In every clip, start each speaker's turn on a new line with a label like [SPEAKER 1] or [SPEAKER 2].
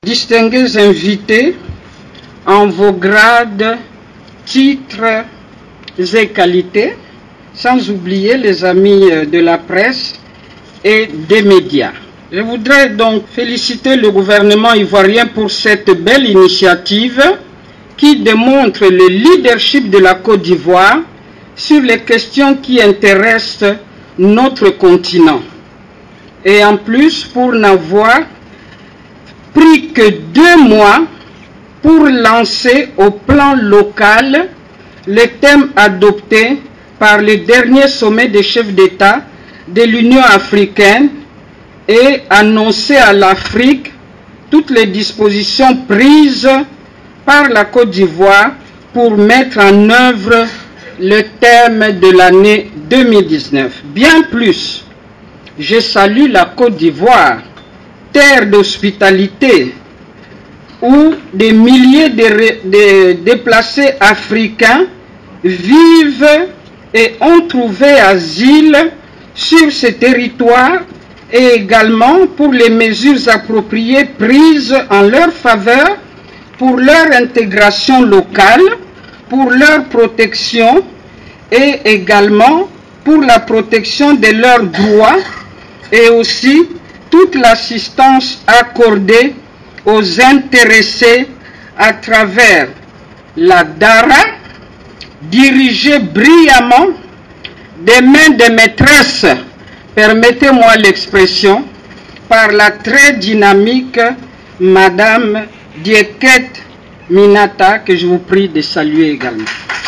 [SPEAKER 1] distingués invités en vos grades, titres et qualités, sans oublier les amis de la presse et des médias. Je voudrais donc féliciter le gouvernement ivoirien pour cette belle initiative qui démontre le leadership de la Côte d'Ivoire sur les questions qui intéressent notre continent. Et en plus, pour n'avoir pris que 2 mois pour lancer au plan local le thème adopté par le dernier sommet des chefs d'État de l'Union africaine et annoncer à l'Afrique toutes les dispositions prises par la Côte d'Ivoire pour mettre en œuvre le thème de l'année 2019. Bien plus, je salue la Côte d'Ivoire, terre d'hospitalité, où des milliers de déplacés africains vivent et ont trouvé asile sur ce territoire, et également pour les mesures appropriées prises en leur faveur pour leur intégration locale, pour leur protection et également pour la protection de leurs droits et aussi toute l'assistance accordée aux intéressés à travers la DARA, dirigée brillamment des mains de maîtresses, permettez-moi l'expression, par la très dynamique Madame Dieket Minata, que je vous prie de saluer également.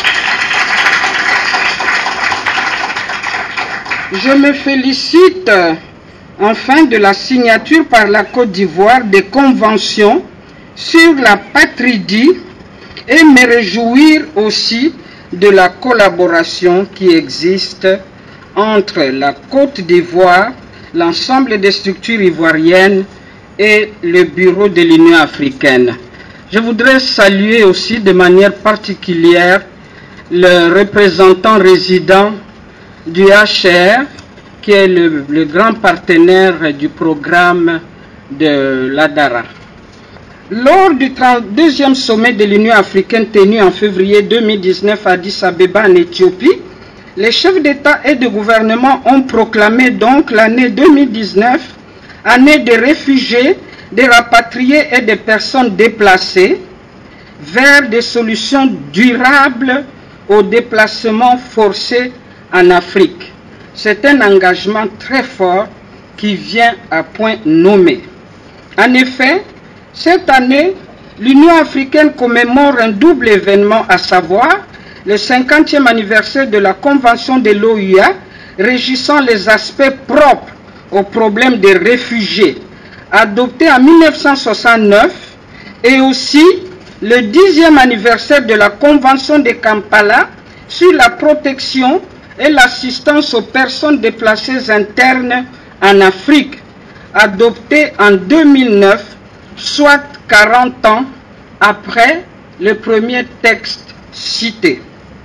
[SPEAKER 1] Je me félicite enfin de la signature par la Côte d'Ivoire des conventions sur la patridie et me réjouir aussi de la collaboration qui existe entre la Côte d'Ivoire, l'ensemble des structures ivoiriennes et le bureau de l'Union africaine. Je voudrais saluer aussi de manière particulière le représentant résident du HR, qui est le grand partenaire du programme de l'ADARA. Lors du 32e sommet de l'Union africaine tenu en février 2019 à Addis Abeba en Éthiopie, les chefs d'État et de gouvernement ont proclamé donc l'année 2019 année des réfugiés, des rapatriés et des personnes déplacées vers des solutions durables au déplacement forcé en Afrique. C'est un engagement très fort qui vient à point nommé. En effet, cette année, l'Union africaine commémore un double événement, à savoir le 50e anniversaire de la Convention de l'OUA régissant les aspects propres au problème des réfugiés, adoptée en 1969, et aussi le 10e anniversaire de la Convention de Kampala sur la protection et l'assistance aux personnes déplacées internes en Afrique, adoptée en 2009, soit 40 ans après le premier texte cité.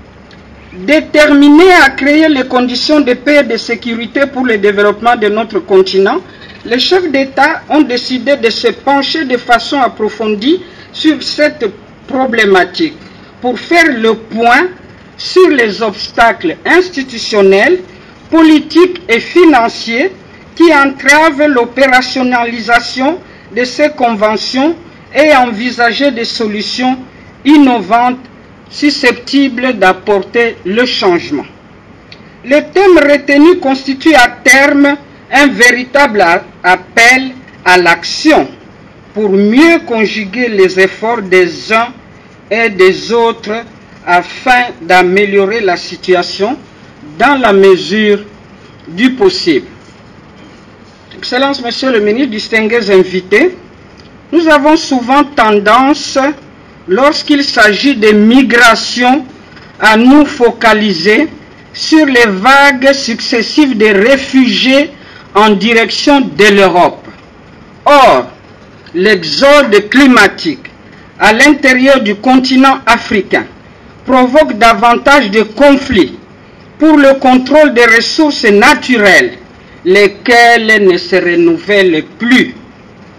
[SPEAKER 1] Déterminés à créer les conditions de paix et de sécurité pour le développement de notre continent, les chefs d'État ont décidé de se pencher de façon approfondie sur cette problématique pour faire le point sur les obstacles institutionnels, politiques et financiers qui entravent l'opérationnalisation de ces conventions et envisager des solutions innovantes susceptibles d'apporter le changement. Le thème retenu constitue à terme un véritable appel à l'action pour mieux conjuguer les efforts des uns et des autres afin d'améliorer la situation dans la mesure du possible. Excellences, Monsieur le ministre, distingués invités, nous avons souvent tendance, lorsqu'il s'agit de migration, à nous focaliser sur les vagues successives de réfugiés en direction de l'Europe. Or, l'exode climatique à l'intérieur du continent africain provoque davantage de conflits pour le contrôle des ressources naturelles, lesquelles ne se renouvellent plus.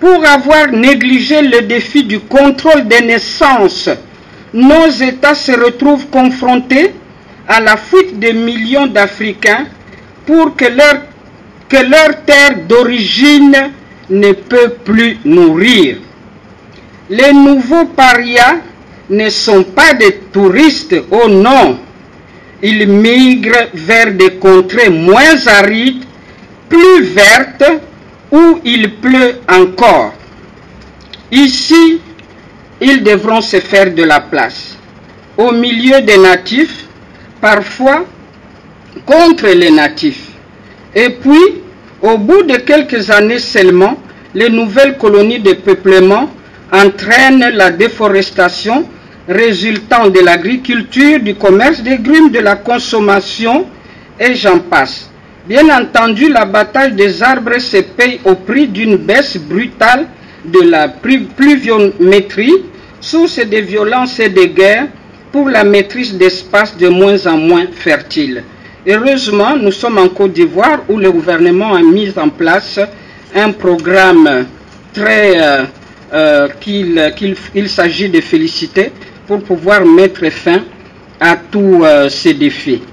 [SPEAKER 1] Pour avoir négligé le défi du contrôle des naissances, nos États se retrouvent confrontés à la fuite de millions d'Africains pour que leur terre d'origine ne peut plus nourrir. Les nouveaux parias ne sont pas des touristes, oh non. Ils migrent vers des contrées moins arides, plus vertes, où il pleut encore. Ici, ils devront se faire de la place, au milieu des natifs, parfois contre les natifs. Et puis, au bout de quelques années seulement, les nouvelles colonies de peuplement entraînent la déforestation résultant de l'agriculture, du commerce des grumes, de la consommation, et j'en passe. Bien entendu, l'abattage des arbres se paye au prix d'une baisse brutale de la pluviométrie, source de violences et de guerres, pour la maîtrise d'espaces de moins en moins fertiles. Heureusement, nous sommes en Côte d'Ivoire où le gouvernement a mis en place un programme qu'il s'agit de féliciter pour pouvoir mettre fin à tous ces défis.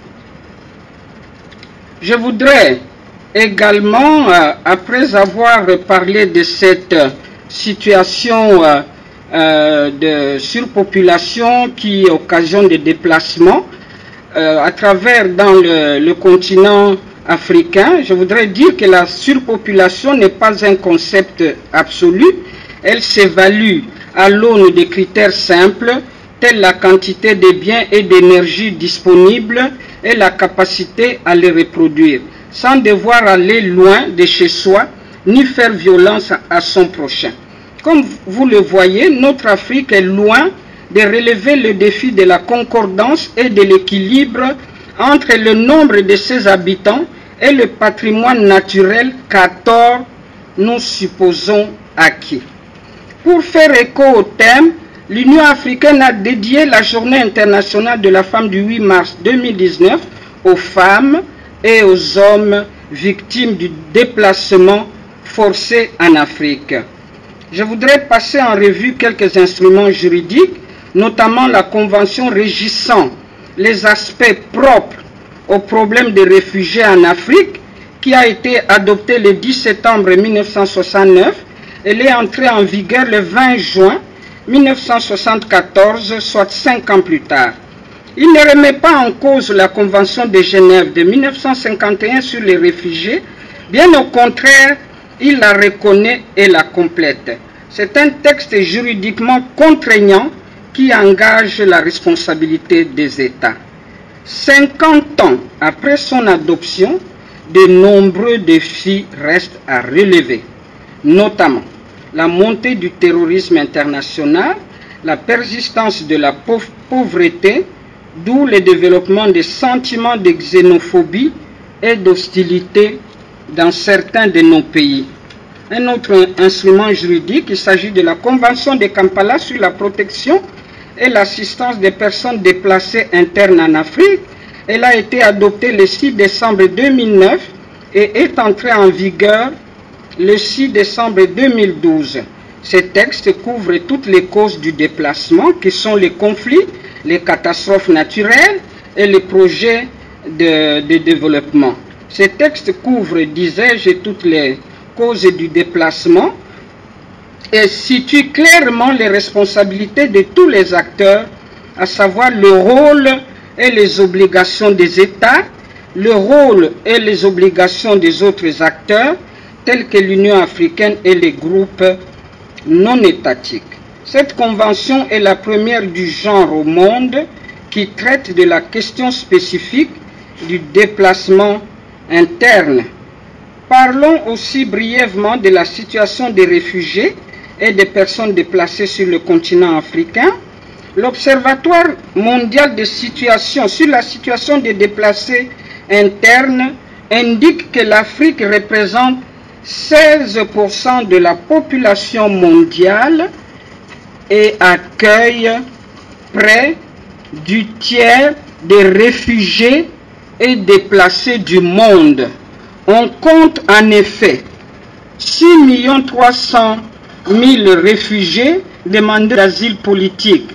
[SPEAKER 1] Je voudrais également, après avoir parlé de cette situation de surpopulation qui occasionne des déplacements à travers dans le continent africain, je voudrais dire que la surpopulation n'est pas un concept absolu. Elle s'évalue à l'aune des critères simples tels la quantité de biens et d'énergie disponibles et la capacité à les reproduire, sans devoir aller loin de chez soi ni faire violence à son prochain. Comme vous le voyez, notre Afrique est loin de relever le défi de la concordance et de l'équilibre entre le nombre de ses habitants et le patrimoine naturel qu'à tort nous supposons acquis. Pour faire écho au thème, l'Union africaine a dédié la Journée internationale de la femme du 8 mars 2019 aux femmes et aux hommes victimes du déplacement forcé en Afrique. Je voudrais passer en revue quelques instruments juridiques, notamment la Convention régissant les aspects propres au problème des réfugiés en Afrique, qui a été adoptée le 10 septembre 1969. Elle est entrée en vigueur le 20 juin 1974, soit 5 ans plus tard. Il ne remet pas en cause la Convention de Genève de 1951 sur les réfugiés, bien au contraire, il la reconnaît et la complète. C'est un texte juridiquement contraignant qui engage la responsabilité des États. 50 ans après son adoption, de nombreux défis restent à relever, notamment la montée du terrorisme international, la persistance de la pauvreté, d'où le développement des sentiments de xénophobie et d'hostilité dans certains de nos pays. Un autre instrument juridique, il s'agit de la Convention de Kampala sur la protection et l'assistance des personnes déplacées internes en Afrique. Elle a été adoptée le 6 décembre 2009 et est entrée en vigueur le 6 décembre 2012. Ce texte couvre toutes les causes du déplacement, qui sont les conflits, les catastrophes naturelles et les projets de développement. Ce texte couvre, disais-je, toutes les causes du déplacement et situe clairement les responsabilités de tous les acteurs, à savoir le rôle et les obligations des États, le rôle et les obligations des autres acteurs, tels que l'Union africaine et les groupes non étatiques. Cette convention est la première du genre au monde qui traite de la question spécifique du déplacement interne. Parlons aussi brièvement de la situation des réfugiés et des personnes déplacées sur le continent africain. L'Observatoire mondial de situation sur la situation des déplacés internes indique que l'Afrique représente 16% de la population mondiale et accueille près du tiers des réfugiés et déplacés du monde. On compte en effet 6 300 000 réfugiés demandeurs d'asile politique,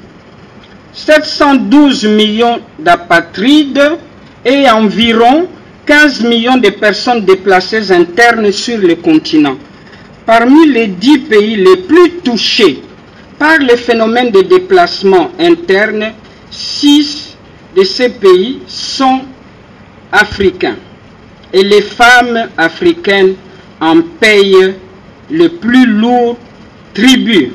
[SPEAKER 1] 712 millions d'apatrides et environ 15 millions de personnes déplacées internes sur le continent. Parmi les 10 pays les plus touchés par le phénomène de déplacement interne, 6 de ces pays sont africains. Et les femmes africaines en payent le plus lourd tribut.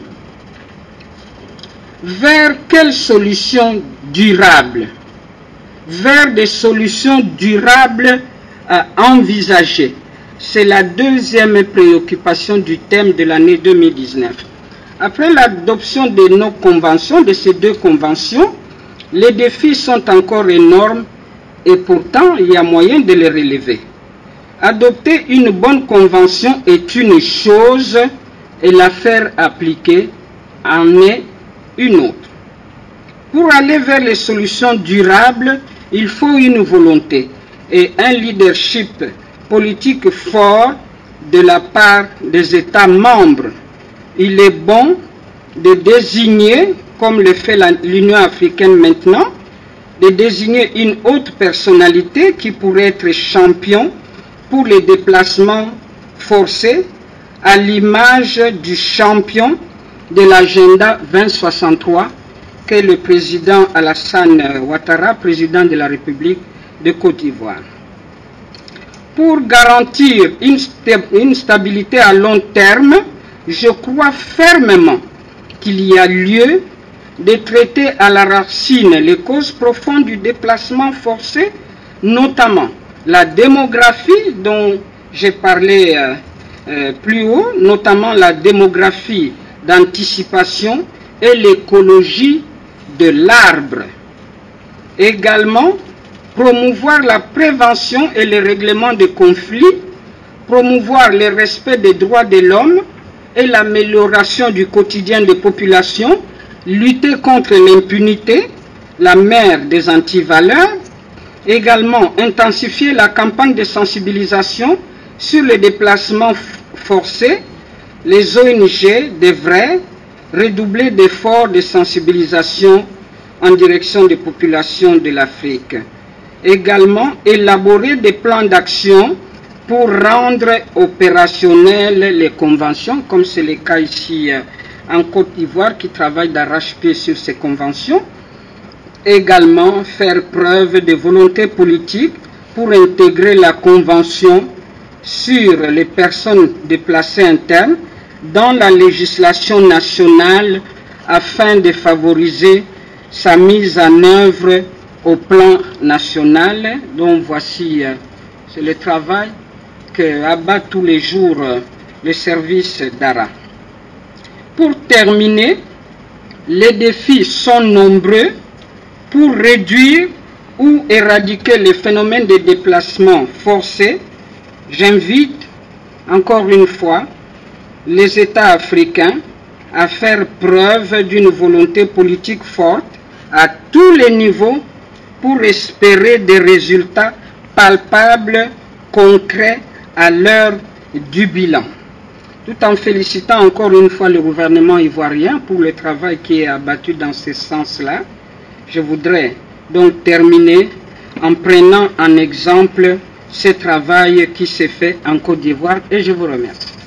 [SPEAKER 1] Vers quelles solutions durables? Vers des solutions durables à envisager. C'est la deuxième préoccupation du thème de l'année 2019. Après l'adoption de nos conventions, de ces deux conventions, les défis sont encore énormes et pourtant il y a moyen de les relever. Adopter une bonne convention est une chose et la faire appliquer en est une autre. Pour aller vers les solutions durables, il faut une volonté et un leadership politique fort de la part des États membres. Il est bon de désigner, comme le fait l'Union africaine maintenant, de désigner une haute personnalité qui pourrait être champion pour les déplacements forcés, à l'image du champion de l'agenda 2063 qu'est le président Alassane Ouattara, président de la République de Côte d'Ivoire. Pour garantir une stabilité à long terme, je crois fermement qu'il y a lieu de traiter à la racine les causes profondes du déplacement forcé, notamment la démographie dont j'ai parlé plus haut, notamment la démographie d'anticipation et l'écologie de l'arbre. Également, promouvoir la prévention et le règlement des conflits, promouvoir le respect des droits de l'homme et l'amélioration du quotidien des populations, lutter contre l'impunité, la mère des antivaleurs, également intensifier la campagne de sensibilisation sur les déplacements forcés. Les ONG devraient redoubler d'efforts de sensibilisation en direction des populations de l'Afrique. Également, élaborer des plans d'action pour rendre opérationnelles les conventions, comme c'est le cas ici en Côte d'Ivoire qui travaille d'arrache-pied sur ces conventions. Également, faire preuve de volonté politique pour intégrer la convention sur les personnes déplacées internes dans la législation nationale afin de favoriser sa mise en œuvre au plan national. Donc voici, c'est le travail que abat tous les jours le service d'ARA. Pour terminer, les défis sont nombreux pour réduire ou éradiquer les phénomènes de déplacement forcé. J'invite encore une fois les États africains à faire preuve d'une volonté politique forte à tous les niveaux pour espérer des résultats palpables, concrets à l'heure du bilan. Tout en félicitant encore une fois le gouvernement ivoirien pour le travail qui est abattu dans ce sens-là, je voudrais donc terminer en prenant en exemple ce travail qui s'est fait en Côte d'Ivoire et je vous remercie.